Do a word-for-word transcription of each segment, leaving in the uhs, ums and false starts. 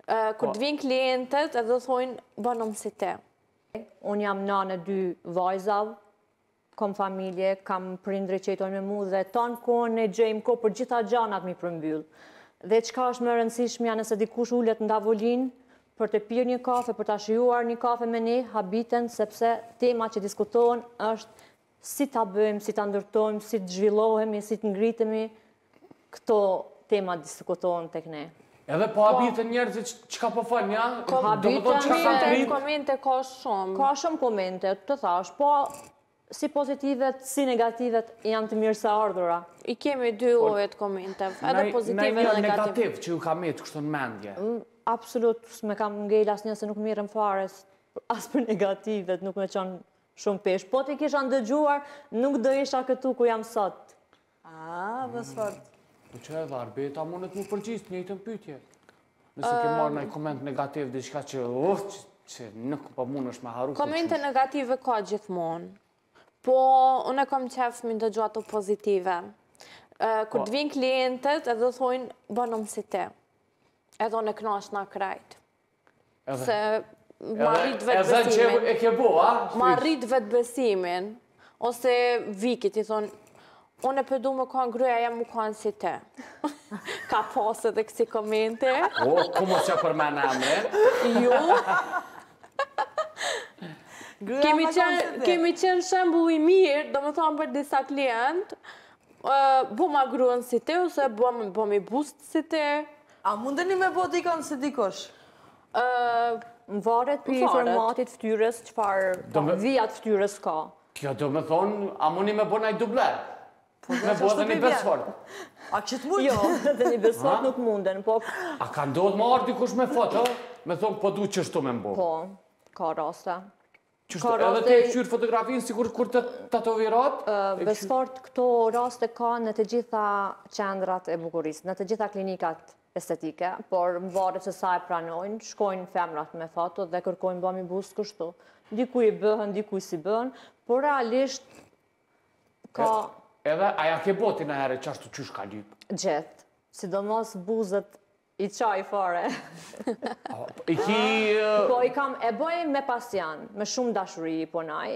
Kur të vinë klientët edhe thonë, banom si te. Unë jam nane dy vajzav, kam familje, kam prindri që jetojnë me mu dhe tonë kohën e gjejmë kohë për gjitha gjanat mi përmbyll. Dhe qka është më rëndësishmja nëse dikush ullet në davolinë për të pirë një kafe, për të shijuar një kafe me ne, habiten, sepse tema që diskutohen është si ta bëjmë, si ta ndërtojmë, si të zhvillohemi, si të ngritemi, këto tema diskutohen tek ne. Edhe po habitën njerëzit që ka po falë, ja? Habitën, komente ka shumë. Ka shumë komente, të thash, po si pozitivet, si negativet janë të mirë se ardhura. I kemi dy llojet komente, edhe pozitive dhe negative. Negativ që ju ka metë kështu në mendje? Absolut, me kam ngejl asnjë se nuk mirëm fare, as për negativet, nuk me qonë shumë pesh. Po t'i kisha ndëgjuar, nuk do isha këtu ku jam sot. A, dhe sfort. Po që edhe Arbet, a mundet mu përgjist një të pytje? Nëse ke marrë në koment negativ, dhe qka që, uh, që nuk po mund është me haru. Komente negative ka gjithmonë, po unë e kom qef mi ndëgju ato pozitive. Kur të vinë klientët edhe thonë, banom si te. Edhe unë e knash nga krajt. Se ma rrit vetë besimin. Edhe e ke bo, a? Ma rrit vetë besimin. Ose vikit i thonë, unë e përdu më kanë gryja, jam më kanë si te. Ka pasë edhe kësi komente. O, ku mos që për me në emre? Jo. Kemi qenë shembull i mirë, do më thonë për disa klient, bo ma gruën si te, ose bo mi bust si te. A mundeni me bo dikon si dikosh? Më varet për formatit ftyrës, qëfar vijat ftyrës ka. Kjo do me thonë, a mundi me bo naj dubler? Me bo dhe një besfort. A që të mund? Jo, dhe një besfort nuk munden, po... A ka ndodhë më arë dikush me foto? Me thonë, po du qështu me mbo? Po, ka rasta. Edhe te e këshyrë fotografinë si kur të tatovirat? Besfort këto raste ka në të gjitha qendrat e bukurisë, në të gjitha klinikat estetike, por më varet se sa e pranojnë, shkojnë femrat me foto dhe kërkojnë bëmi bust kështu. Dikuj i bëhen, dikuj si bëhen, por realisht ka... Edhe aja ke boti në herë qashtu qysh ka lyp? Gjithë, sidomos buzët i qaj fare. I ki... Po i kam, e bëj me pasjan, me shumë dashuri i ponaj.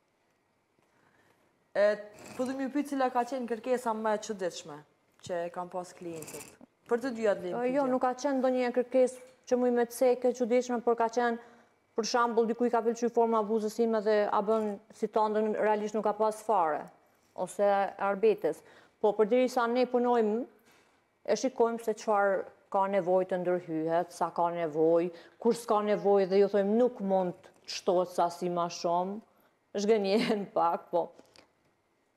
Po du mi pyt cila ka qenë kërkesa më e çuditshme që kam pas klientët. Për të dyja të limë. Jo, nuk ka qenë do një kërkes që mu i me të seke çuditshme, por ka qenë, për shambull, dikuj ka pëlqy forma buzësime dhe a bën si tandën, realisht nuk ka pas fare, ose arbetes. Po për diri sa ne punojmë, e shikojmë se qëfar ka nevoj të ndërhyhet, sa ka nevoj, kur s'ka nevoj dhe ju thojmë nuk mund të shtohet sa si ma shumë, zhgënjen pak, po